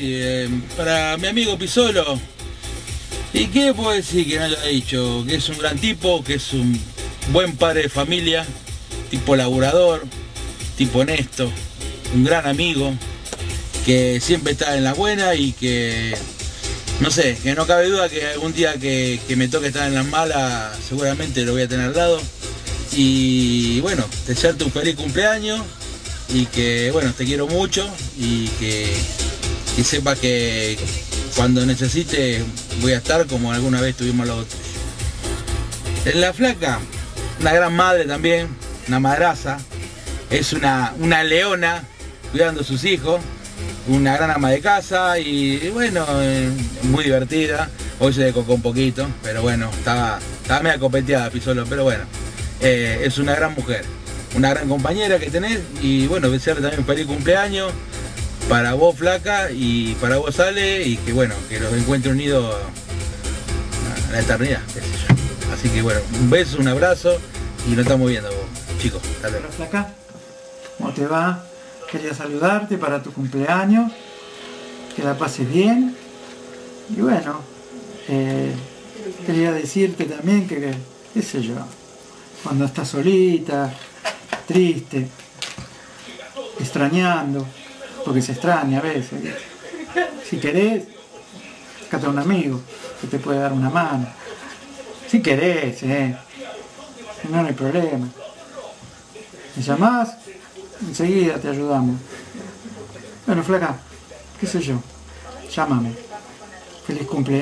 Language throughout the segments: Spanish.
para mi amigo Pisolo. ¿Y qué puedo decir que no haya dicho? Que es un gran tipo, que es un buen padre de familia, tipo laburador, tipo honesto, un gran amigo, que siempre está en la buena y que, no sé, que no cabe duda que algún día que me toque estar en las malas, seguramente lo voy a tener al lado. Y bueno, desearte un feliz cumpleaños y que, bueno, te quiero mucho y que sepa que cuando necesites voy a estar como alguna vez tuvimos los otros. En la flaca, una gran madre también, una madraza, es una leona cuidando a sus hijos, una gran ama de casa y bueno, muy divertida. Hoy se decocó un poquito, pero bueno, estaba media copeteada Pisolo, pero bueno, es una gran mujer, una gran compañera que tenés y bueno, desearle también un feliz cumpleaños para vos, flaca, y para vos, Ale, y que bueno, que los encuentre unidos a la eternidad, qué sé yo. Así que bueno, un beso, un abrazo y nos estamos viendo, chicos. Hasta luego. Hola, flaca, ¿cómo te va? Quería saludarte para tu cumpleaños, que la pases bien y bueno, quería decirte también que, qué sé yo, cuando estás solita, triste, extrañando, porque se extraña a veces, si querés, buscate a un amigo que te puede dar una mano, si querés, no hay problema, me llamás, enseguida te ayudamos. Bueno, flaca, qué sé yo, llámame. Feliz cumple,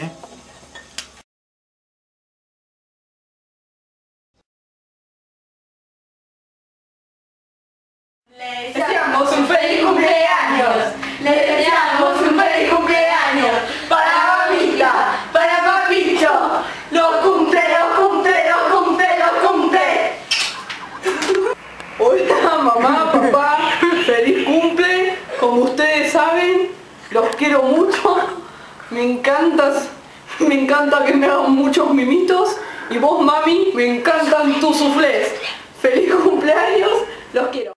Le deseamos un feliz cumpleaños. Le deseamos un feliz cumpleaños. Para mamita, para papicho. Lo cumple, lo cumple, lo cumple, lo cumple. Hola mamá, papá, feliz cumple. Como ustedes saben, los quiero mucho. Me encanta que me hagan muchos mimitos. Y vos, mami, me encantan tus suflés. Feliz cumpleaños, los quiero.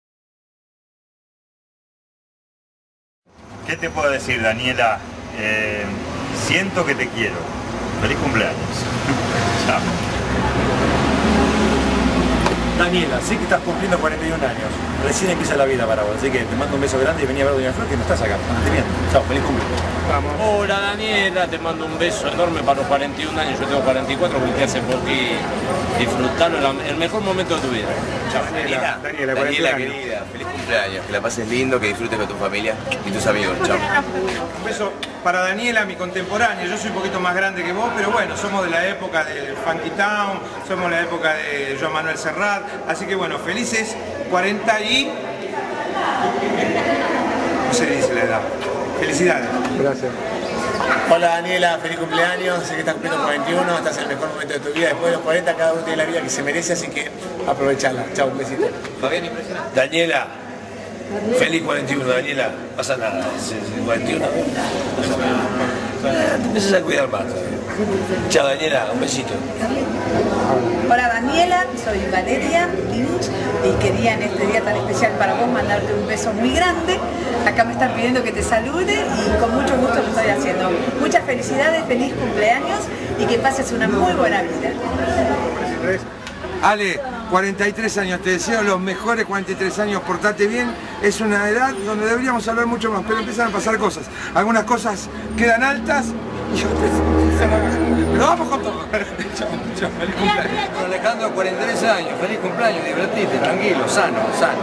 ¿Qué te puedo decir, Daniela? Siento que te quiero. Feliz cumpleaños. Chao. Daniela, sé que estás cumpliendo 41 años. Recién empieza la vida para vos, así que te mando un beso grande y vení a ver a Doña Flor que no estás acá. Andate bien. Chao, feliz cumpleaños. Vamos. Hola Daniela, te mando un beso enorme para los 41 años, yo tengo 44, porque hace por ti disfrutarlo, el mejor momento de tu vida. Chao. Daniela querida, feliz cumpleaños, que la pases lindo, que disfrutes con tu familia y tus amigos. Chao. Un beso para Daniela, mi contemporánea. Yo soy un poquito más grande que vos, pero bueno, somos de la época del Funky Town, somos de la época de Joan Manuel Serrat, así que bueno, felices 40 y... no se dice la edad. Felicidades. Gracias. Hola Daniela, feliz cumpleaños, sé que estás cumpliendo 41, estás en el mejor momento de tu vida, después de los 40 cada uno tiene la vida que se merece, así que aprovechala. Chao, un besito. Fabián, impresionante. Daniela, feliz 41, Daniela, no pasa nada, es 41, te empiezas a cuidar más. Chao Daniela, un besito. Hola Daniela, soy Valeria Lynch y quería en este día tan especial para vos mandarte un beso muy grande. Acá me están pidiendo que te salude y con mucho gusto lo estoy haciendo. Muchas felicidades, feliz cumpleaños y que pases una muy buena vida. Ale, 43 años, te deseo los mejores 43 años, portate bien. Es una edad donde deberíamos hablar mucho más, pero empiezan a pasar cosas. Algunas cosas quedan altas y otras... Pero vamos con todo. Chao, feliz cumpleaños. Alejandro, 43 años, feliz cumpleaños, divertite, tranquilo, sano.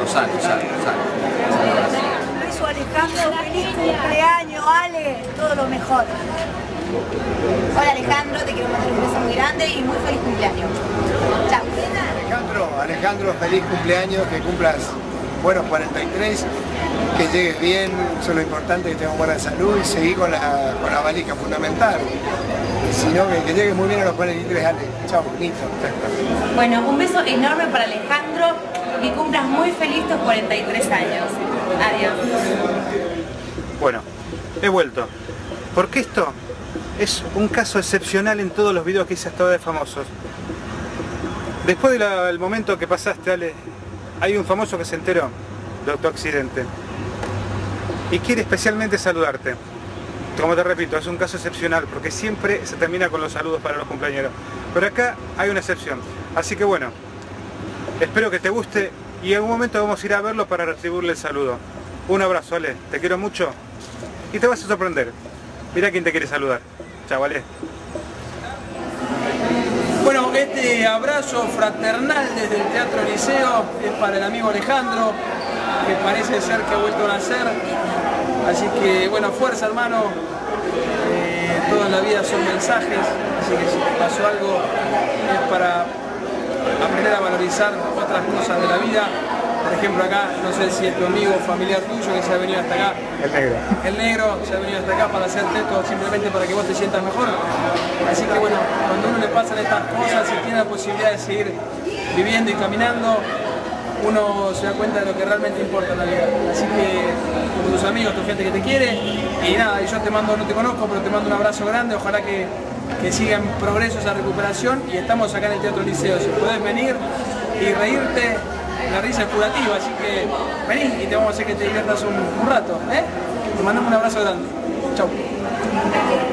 Beso Alejandro, feliz cumpleaños, Ale, todo lo mejor. Hola Alejandro, te quiero mandar un beso muy grande y muy feliz cumpleaños. Chao. Alejandro, feliz cumpleaños, que cumplas buenos 43, que llegues bien, eso es lo importante, que tengas buena salud y seguir con la valija fundamental. Si no, que llegues muy bien a los 43, Ale. Chao, listo. Bueno, un beso enorme para Alejandro, que cumplas muy feliz tus 43 años. Adiós. Bueno, he vuelto. Porque esto es un caso excepcional en todos los videos que hice hasta ahora de famosos. Después del momento que pasaste, Ale, hay un famoso que se enteró de tu accidente y quiere especialmente saludarte. como te repito, es un caso excepcional, porque siempre se termina con los saludos para los cumpleañeros. Pero acá hay una excepción. Así que bueno, espero que te guste y en algún momento vamos a ir a verlo para retribuirle el saludo. Un abrazo, Ale, te quiero mucho y te vas a sorprender. Mira quién te quiere saludar. Chao, Ale. Bueno, este abrazo fraternal desde el Teatro Liceo es para el amigo Alejandro, que parece ser que ha vuelto a nacer. Así que, bueno, fuerza, hermano. Todo en la vida son mensajes, así que si te pasó algo es para aprender a valorizar otras cosas de la vida. Por ejemplo, acá, no sé si es tu amigo o familiar tuyo que se ha venido hasta acá. El negro. El negro se ha venido hasta acá para hacer teto, simplemente para que vos te sientas mejor. Así que bueno, cuando a uno le pasan estas cosas y tiene la posibilidad de seguir viviendo y caminando, uno se da cuenta de lo que realmente importa en la vida. Así que con tus amigos, tu gente que te quiere, y nada, yo te mando, no te conozco, pero te mando un abrazo grande, ojalá que siga en progreso esa recuperación, y estamos acá en el Teatro Liceo. Si podés venir y reírte, la risa es curativa, así que vení y te vamos a hacer que te diviertas un rato. Te mandamos un abrazo grande. Chau.